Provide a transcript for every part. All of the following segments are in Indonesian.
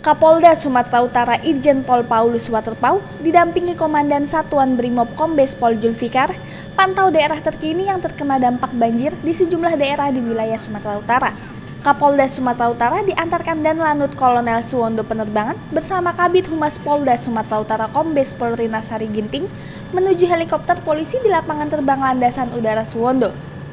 Kapolda Sumatera Utara Irjen Pol Paulus Waterpauw didampingi Komandan Satuan Brimob Kombes Pol Julfikar pantau daerah terkini yang terkena dampak banjir di sejumlah daerah di wilayah Sumatera Utara. Kapolda Sumatera Utara diantarkan dan Lanut Kolonel Suwondo Penerbangan bersama Kabid Humas Polda Sumatera Utara Kombes Pol Rinasari Ginting menuju helikopter polisi di lapangan terbang Landasan Udara Suwondo.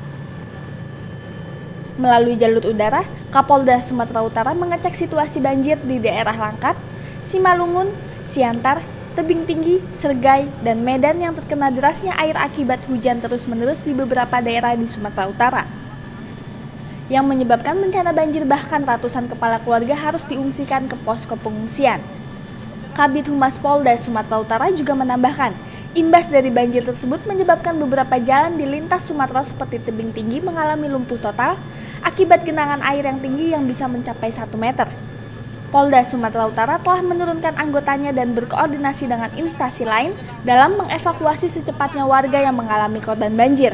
Melalui jalur udara, Kapolda Sumatera Utara mengecek situasi banjir di daerah Langkat, Simalungun, Siantar, Tebing Tinggi, Sergai, dan Medan yang terkena derasnya air akibat hujan terus-menerus di beberapa daerah di Sumatera Utara. Yang menyebabkan bencana banjir bahkan ratusan kepala keluarga harus diungsikan ke posko pengungsian. Kabid Humas Polda Sumatera Utara juga menambahkan, imbas dari banjir tersebut menyebabkan beberapa jalan di lintas Sumatera seperti Tebing Tinggi mengalami lumpuh total akibat genangan air yang tinggi yang bisa mencapai 1 meter. Polda Sumatera Utara telah menurunkan anggotanya dan berkoordinasi dengan instansi lain dalam mengevakuasi secepatnya warga yang mengalami korban banjir.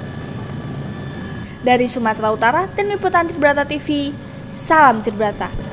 Dari Sumatera Utara, Tim Liputan Tribrata TV, salam Tribrata.